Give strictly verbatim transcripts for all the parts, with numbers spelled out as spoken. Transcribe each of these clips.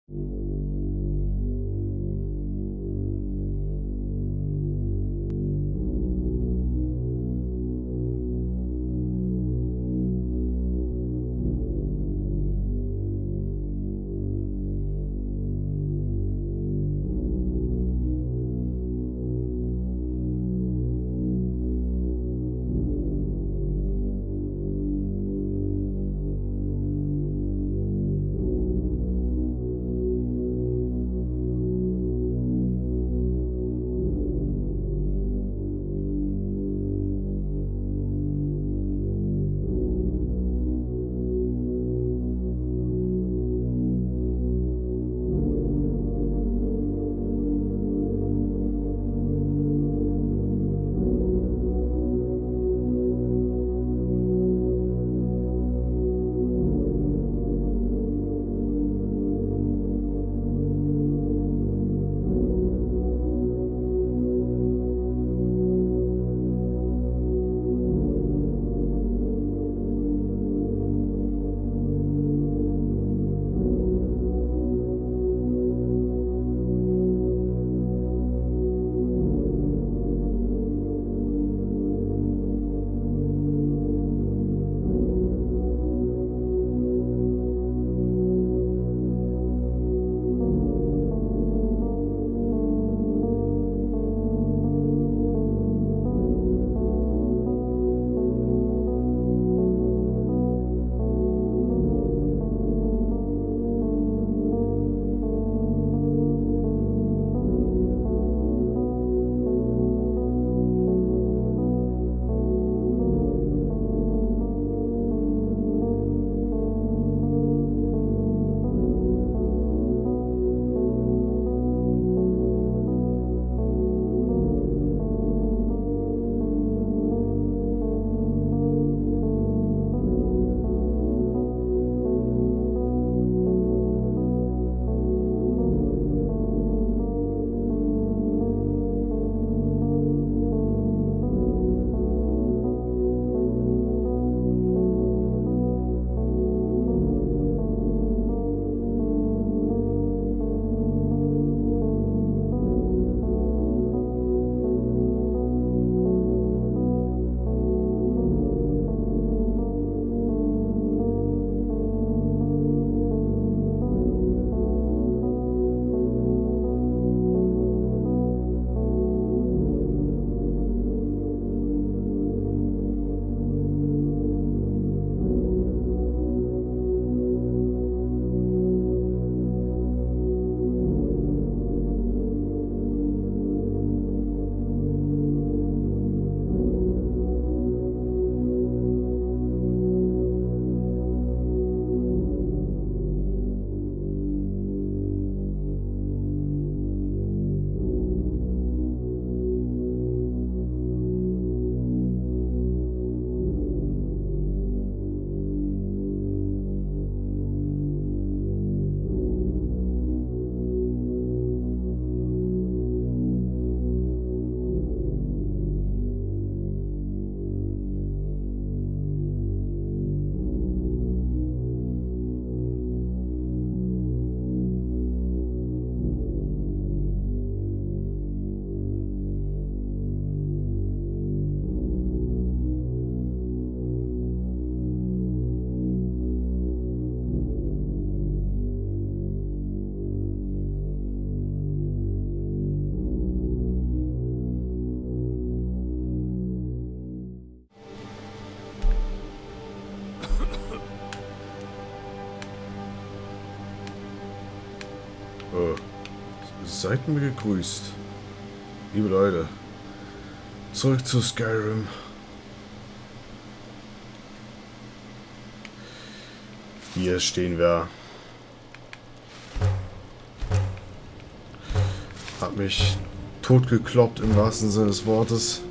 Äh, seid mir gegrüßt. Liebe Leute, zurück zu Skyrim. Hier stehen wir. Hab mich totgekloppt im wahrsten Sinne des Wortes.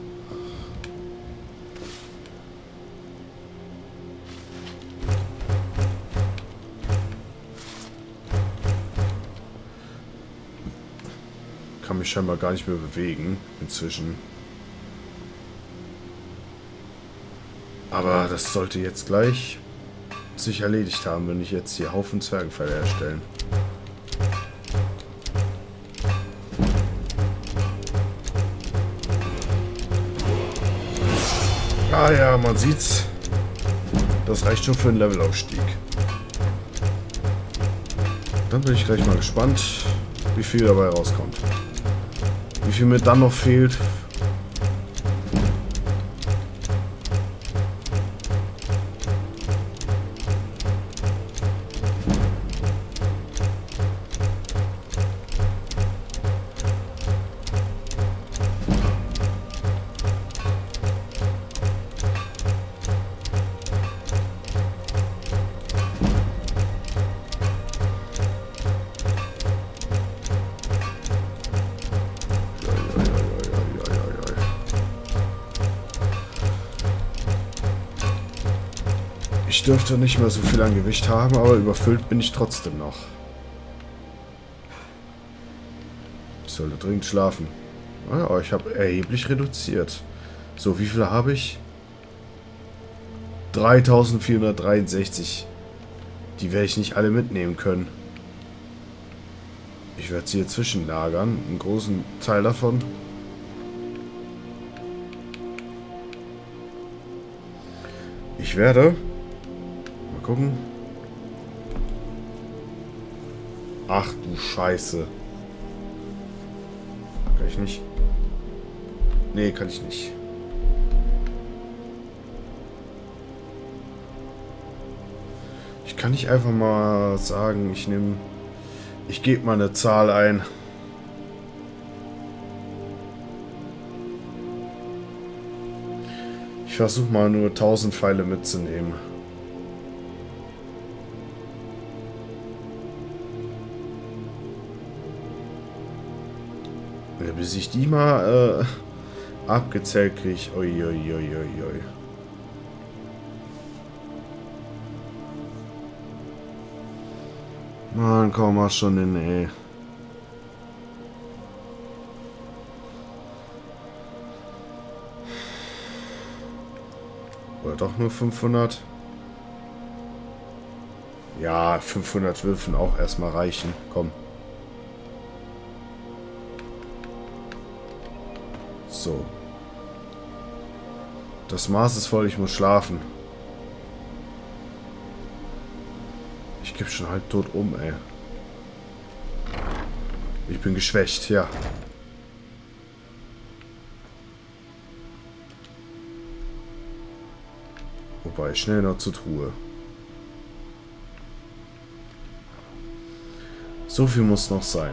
Kann mich scheinbar gar nicht mehr bewegen inzwischen. Aber das sollte jetzt gleich sich erledigt haben, wenn ich jetzt hier Haufen Zwergenfälle herstellen. Ah ja, man sieht's. Das reicht schon für einen Levelaufstieg. Dann bin ich gleich mal gespannt, wie viel dabei rauskommt. Wie viel mir dann noch fehlt. Ich dürfte nicht mehr so viel an Gewicht haben, aber überfüllt bin ich trotzdem noch. Ich sollte dringend schlafen. Ja, ich habe erheblich reduziert. So, wie viel habe ich? dreitausendvierhundertdreiundsechzig. Die werde ich nicht alle mitnehmen können. Ich werde sie hier zwischenlagern. Einen großen Teil davon. Ich werde... Mal gucken. Ach du Scheiße. Kann ich nicht? Nee, kann ich nicht. Ich kann nicht einfach mal sagen, ich nehme... Ich gebe mal eine Zahl ein. Ich versuche mal nur tausend Pfeile mitzunehmen. Ja, bis ich die mal äh, abgezählt kriege. Uiuiuiui. Mann, komm mal schon hin, ey. Oder doch nur fünfhundert? Ja, fünfhundert Würfen auch erstmal reichen. Komm. So. Das Maß ist voll, ich muss schlafen. Ich gebe schon halb tot um, ey. Ich bin geschwächt, ja. Wobei, schnell noch zur Truhe. So viel muss noch sein.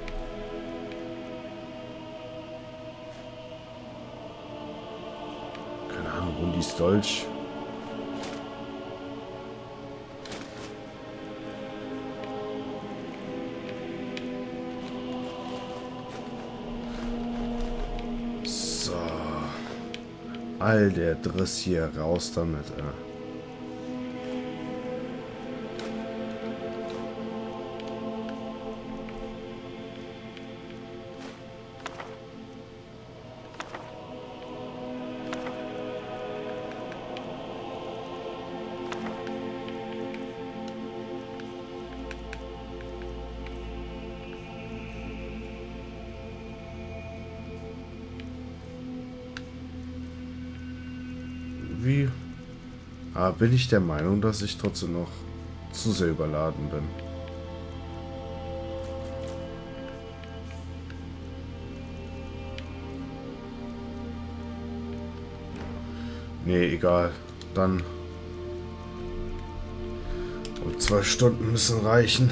Keine Ahnung, Rundis Dolch. All der Driss hier raus damit, äh. Wie? Aber bin ich der Meinung, dass ich trotzdem noch zu sehr überladen bin. Nee, egal. Dann... Und zwei Stunden müssen reichen.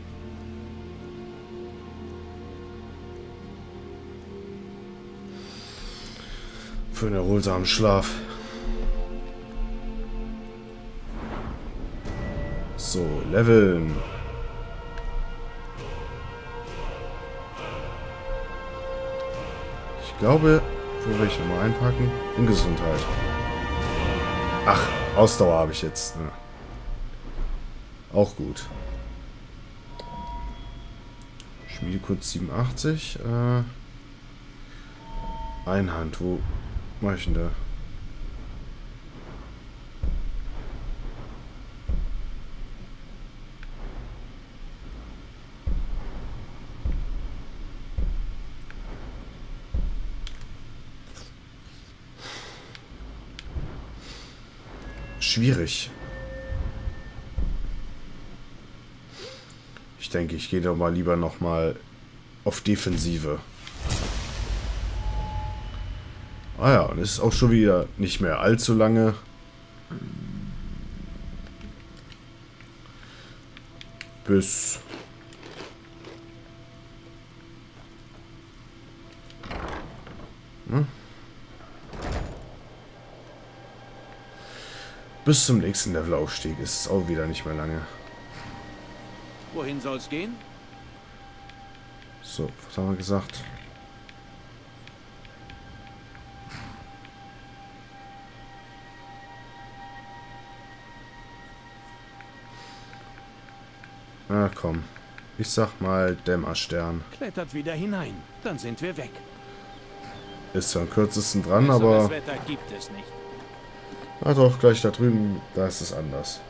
Für einen erholsamen Schlaf. So, leveln. Ich glaube, wo will ich nochmal einpacken? In Gesundheit. Ach, Ausdauer habe ich jetzt. Ja. Auch gut. Schmiedekunst siebenundachtzig. Äh, Einhand, wo mache ich denn da? schwierig. Ich denke, ich gehe doch mal lieber noch mal auf Defensive. Ah ja, und es ist auch schon wieder nicht mehr allzu lange. Bis... Hm? Bis zum nächsten Levelaufstieg ist es auch wieder nicht mehr lange. Wohin soll's gehen? So, was haben wir gesagt? Na komm. Ich sag mal Dämmerstern. Klettert wieder hinein, dann sind wir weg. Ist zwar am kürzesten dran, Besseres aber... Wetter gibt es nicht. Ah doch, gleich da drüben, da ist es anders.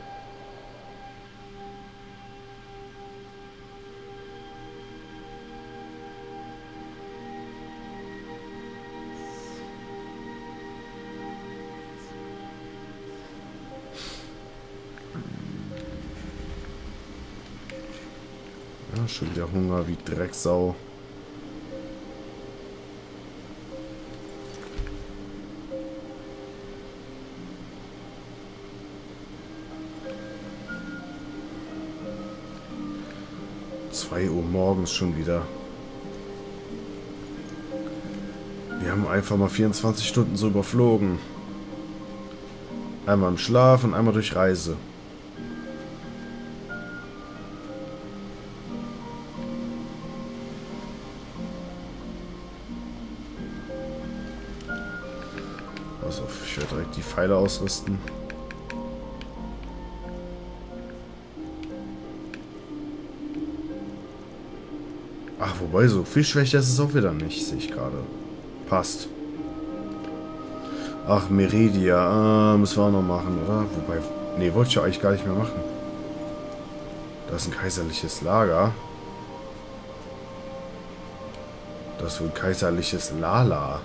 Ja, schon wieder Hunger wie Drecksau. zwei Uhr morgens schon wieder. Wir haben einfach mal vierundzwanzig Stunden so überflogen. Einmal im Schlaf und einmal durch Reise. Also, ich werde direkt die Pfeile ausrüsten. Ach, wobei, so viel schwächer ist es auch wieder nicht, sehe ich gerade. Passt. Ach, Meridia, äh, müssen wir auch noch machen, oder? Wobei, nee, wollte ich ja eigentlich gar nicht mehr machen. Das ist ein kaiserliches Lager. Das ist wohl ein kaiserliches Lala.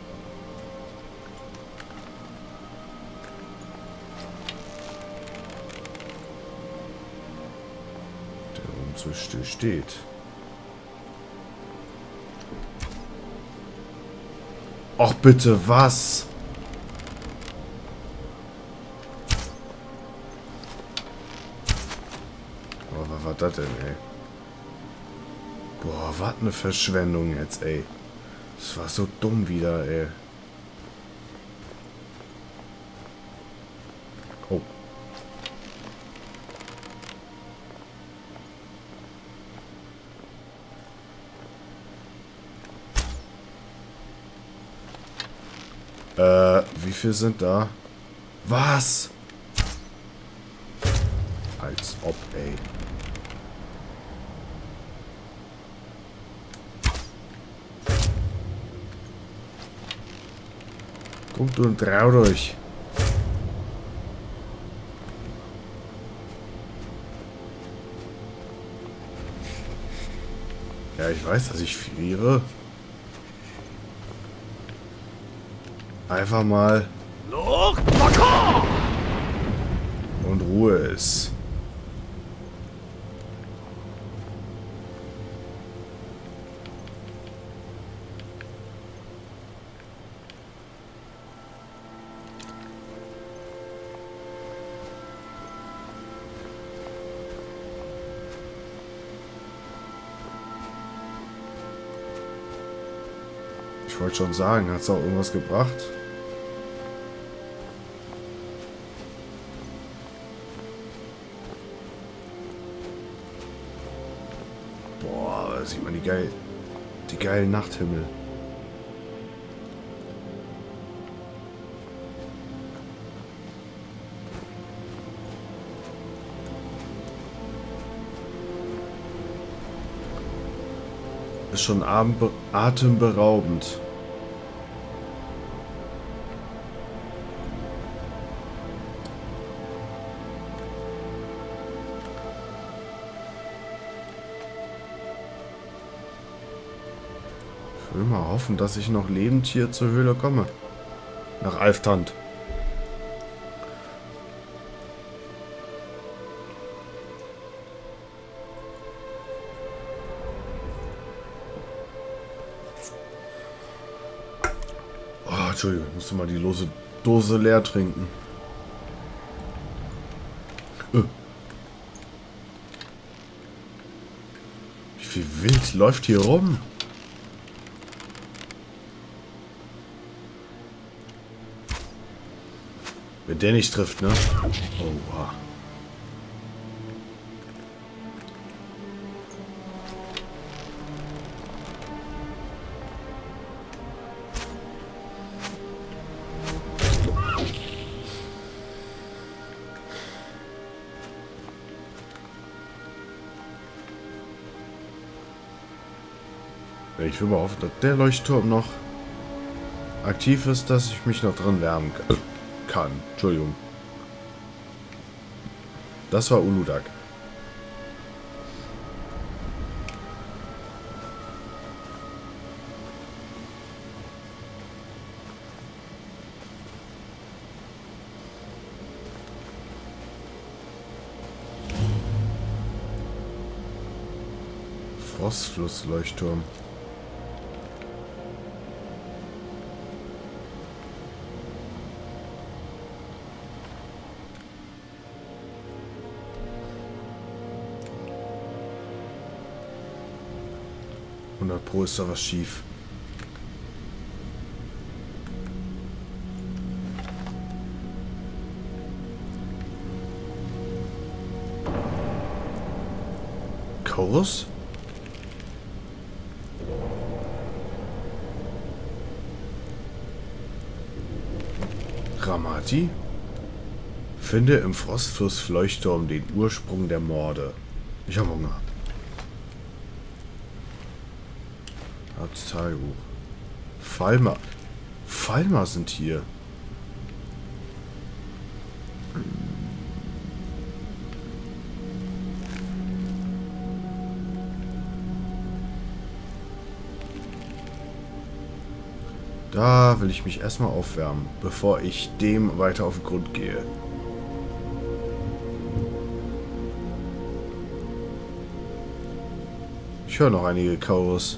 Der oben so still steht. Ach bitte, was? Boah, was war das denn, ey? Boah, was eine Verschwendung jetzt, ey. Das war so dumm wieder, ey. Oh. Äh, wie viel sind da? Was? Als ob, ey. Kommt und traut euch. Ja, ich weiß, dass ich friere. Einfach mal und Ruhe ist. Ich wollte schon sagen, hat es auch irgendwas gebracht? Boah, da sieht man die geil, die geilen Nachthimmel. Ist schon atemberaubend. Ich will mal hoffen, dass ich noch lebend hier zur Höhle komme. Nach Alftand. Entschuldigung, ich musste mal die lose Dose leer trinken. Äh. Wie viel Wild läuft hier rum? Wenn der nicht trifft, ne? Oh, wow. Ich will mal hoffen, dass der Leuchtturm noch aktiv ist, dass ich mich noch drin wärmen kann. kann. Entschuldigung. Das war Uludag. Frostflussleuchtturm. hundert Pro ist da was schief. Chorus? Ramati? Finde im Frostfluss-Leuchtturm den Ursprung der Morde. Ich habe Hunger. Tagebuch. Falmer. Falmer sind hier. Da will ich mich erstmal aufwärmen, bevor ich dem weiter auf den Grund gehe. Ich höre noch einige Chorus.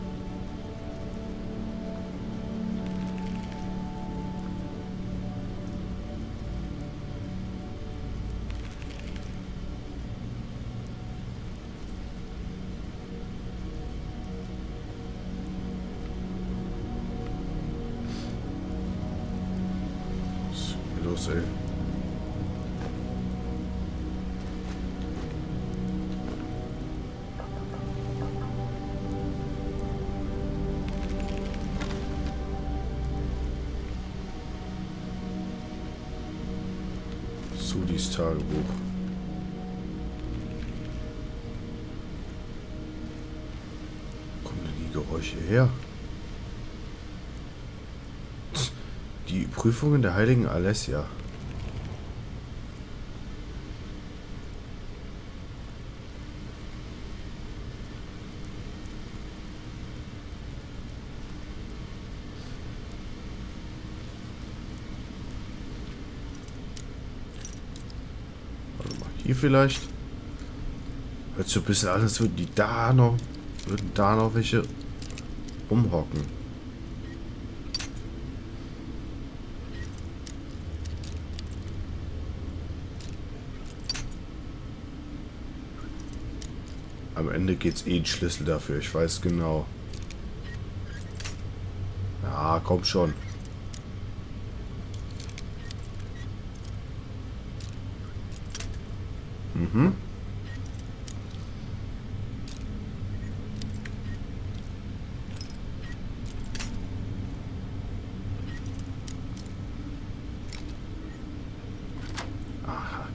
Los, ey. Sudis Tagebuch. Wo kommen denn die Geräusche her? Die Prüfungen der heiligen Alessia. Warte mal, hier vielleicht. Hört so ein bisschen an, als würden die da noch, würden da noch welche rumhocken. Am Ende geht's eh ein Schlüssel dafür, ich weiß genau. Ja, kommt schon. Mhm. Aha.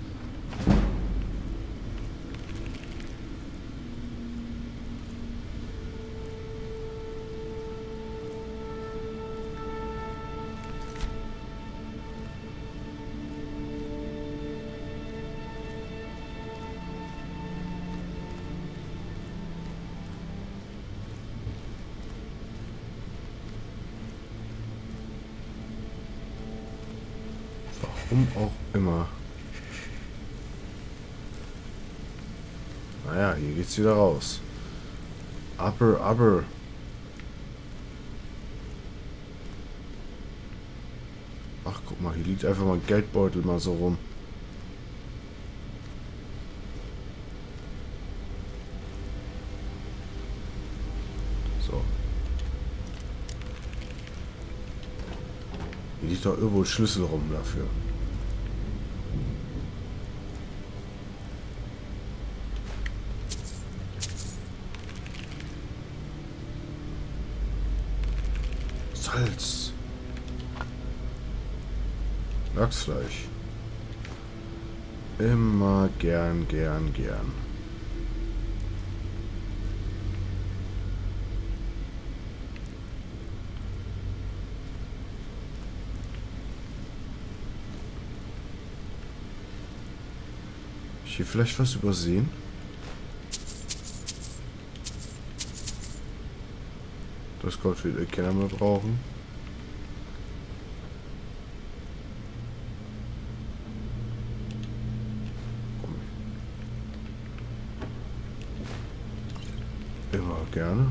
Warum auch immer. Naja, hier geht's wieder raus. Upper, upper. Ach, guck mal, hier liegt einfach mal ein Geldbeutel mal so rum. So. Hier liegt doch irgendwo ein Schlüssel rum dafür. Salz. Lachsfleisch. Immer gern, gern, gern. Ich hier vielleicht was übersehen? Das Gold wird eh keiner mehr brauchen. Immer gerne.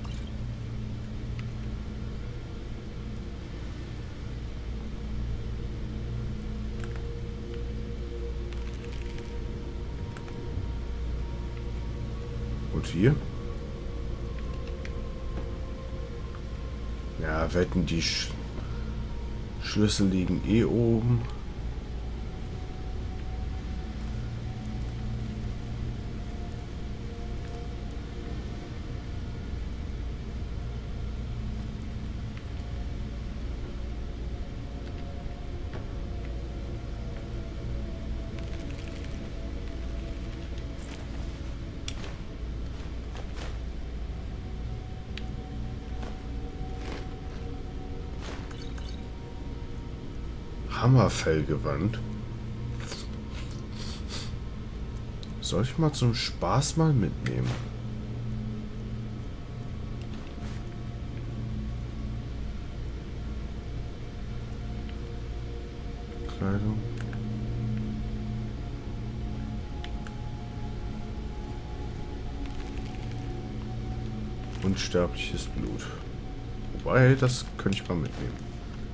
Und hier? Ja, wetten, die Sch Schlüssel liegen eh oben. Hammerfellgewand. Soll ich mal zum Spaß mal mitnehmen? Kleidung. Unsterbliches Blut. Wobei, das könnte ich mal mitnehmen.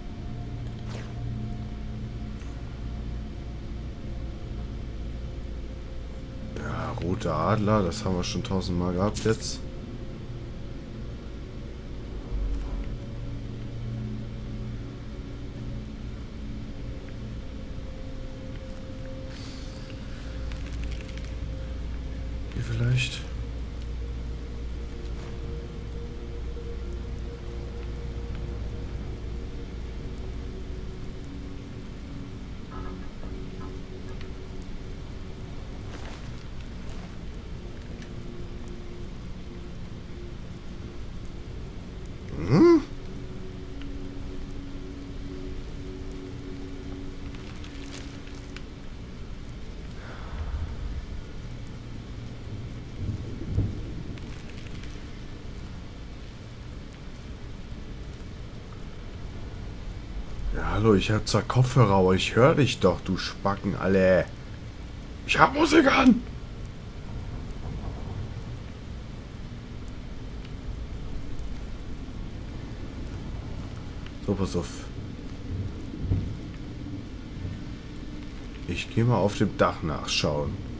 Roter Adler, das haben wir schon tausendmal gehabt jetzt. Hier vielleicht. Hallo, ich habe zwar Kopfhörer, aber ich höre dich doch, du Spacken alle. Ich hab Musik an. So, pass auf. Ich gehe mal auf dem Dach nachschauen.